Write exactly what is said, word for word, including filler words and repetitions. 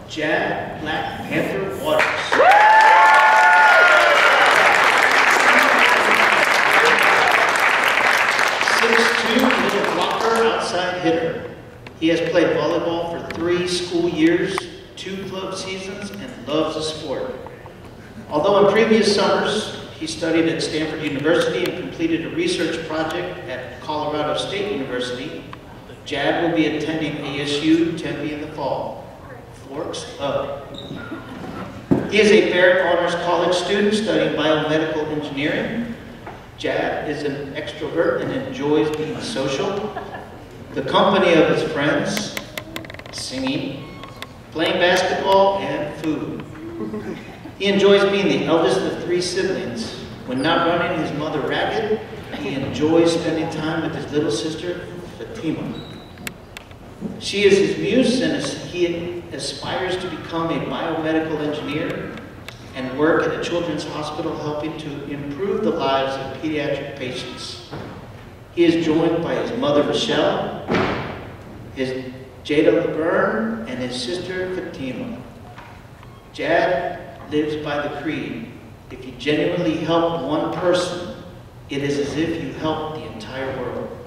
Jaad Black Panther Waters. six two middle blocker, outside hitter. He has played volleyball for three school years, two club seasons, and loves the sport. Although in previous summers, he studied at Stanford University and completed a research project at Colorado State University, Jaad will be attending A S U Tempe in the fall. Forks up. He is a Barrett Honors College student studying biomedical engineering. Jaad is an extrovert and enjoys being social, the company of his friends, singing, playing basketball, and food. He enjoys being the eldest of three siblings. When not running his mother ragged, he enjoys spending time with his little sister, Fatima. She is his muse, and he aspires to become a biomedical engineer and work at a children's hospital helping to improve the lives of pediatric patients. He is joined by his mother, Michelle, his Jada Laverne, and his sister, Fatima. Jaad lives by the creed, if you genuinely help one person, it is as if you helped the entire world.